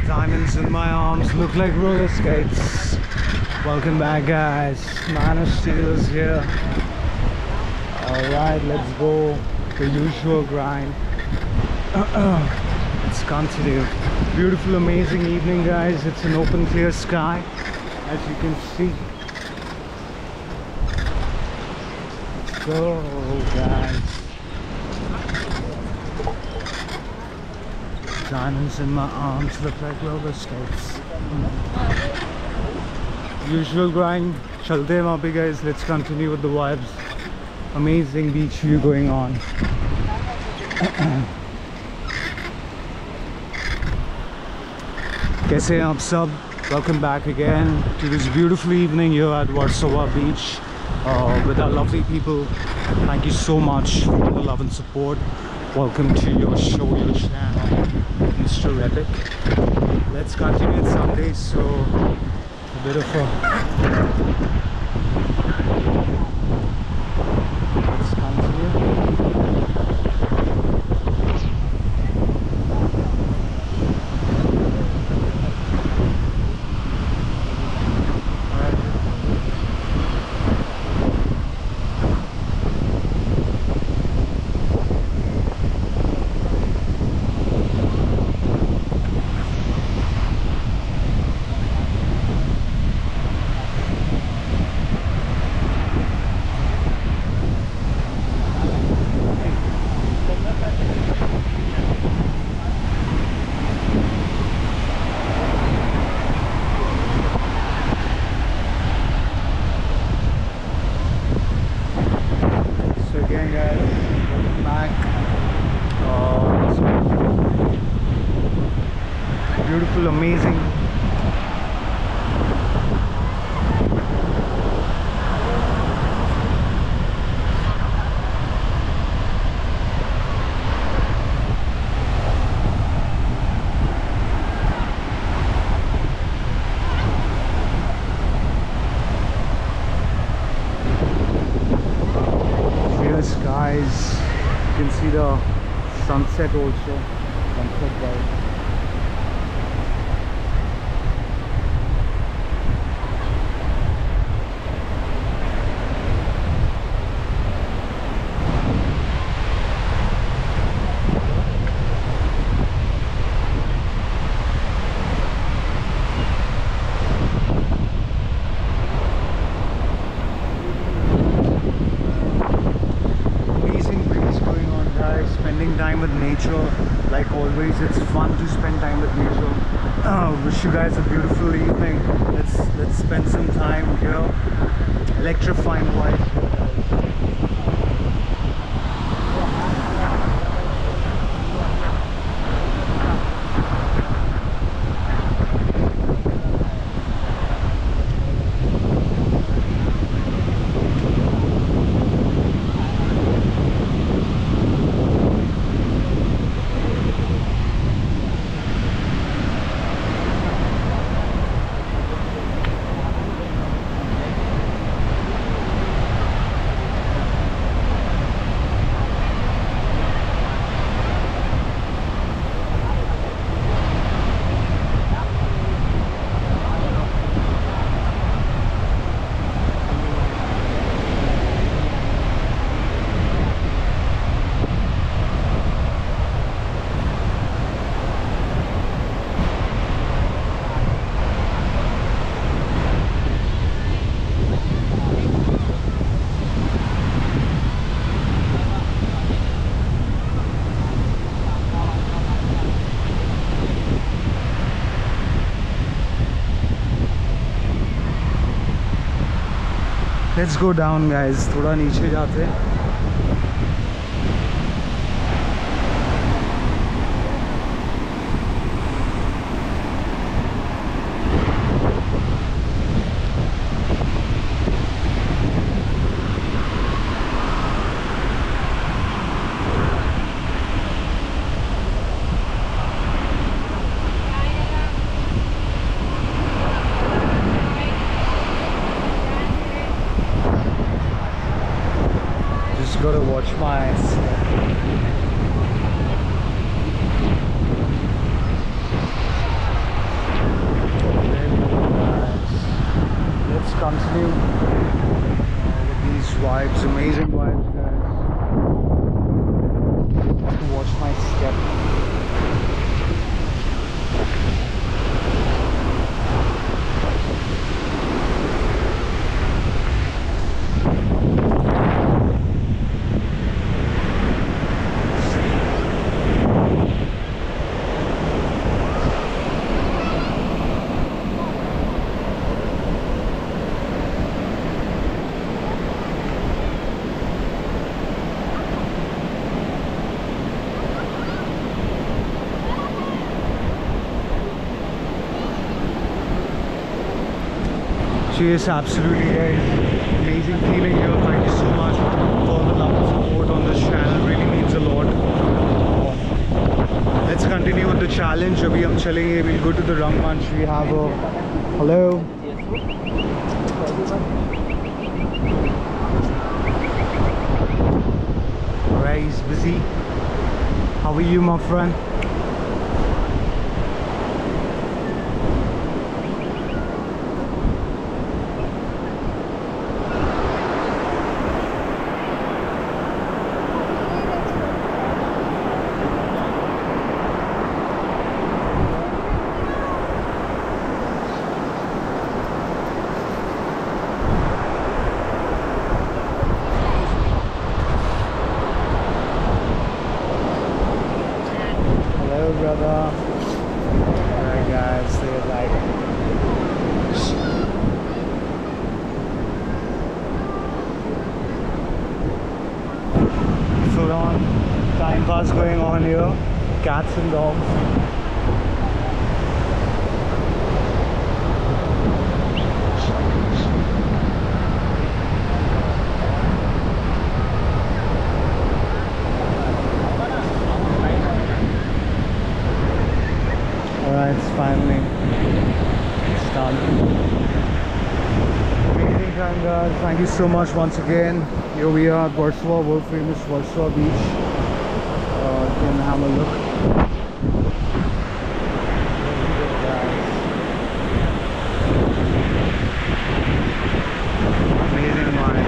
Diamonds in my arms look like roller skates. Welcome back, guys. Man of Steel is here. Alright, let's go. The usual grind. Let's continue. Beautiful, amazing evening, guys. It's an open, clear sky, as you can see. Let's go, guys. Diamonds in my arms look like roller skates. Usual grind. Chalte hain wahan pe, guys. Let's continue with the vibes. Amazing beach view going on. Kaise hain aap sab? Welcome back again to this beautiful evening here at Warsaw Beach with our lovely people. Thank you so much for all the love and support. Welcome to your show, your channel, Mr. Epic. Let's continue it someday, so a bit of a let's continue. Beautiful, amazing. Clear skies. You can see the sunset also. Sunset vibe. Time with nature, like always. It's fun to spend time with nature. Wish you guys a beautiful evening. Let's spend some time here. Electrifying vibe. Let's go down, guys. थोड़ा नीचे जाते हैं. Gotta watch my Cheers, absolutely guys. Amazing feeling here. Thank you so much for all the love and support on this channel. Really means a lot. Let's continue with the challenge. Abhi hum chalenge. We'll go to the Rangmanch. We have a hello. Alright, he's busy. How are you, my friend? Brother. Alright guys, they're like full on time pass going on here. Cats and dogs. Alright, it's finally done. Amazing time guys, thank you so much once again. Here we are at Versova, world famous Versova beach. You can have a look. Amazing wine.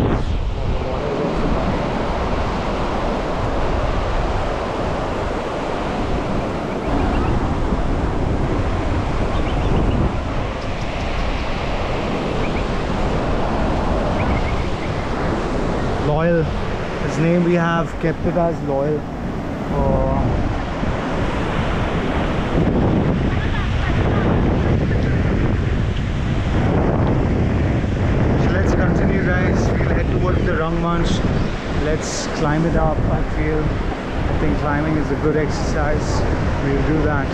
Loyal, his name we have kept it as Loyal. So let's continue guys, we'll head towards the Rangmanch. Let's climb it up. I think climbing is a good exercise. We'll do that.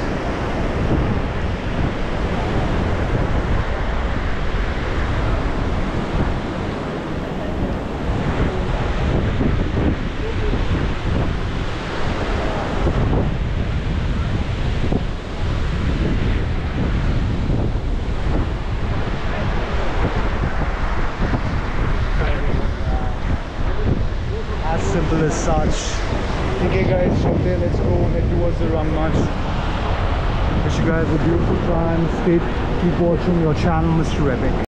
Simple as such. Okay guys, from there let's go head towards the Rangmanch. Wish you guys a beautiful time. Keep watching your channel, Mr. Epic.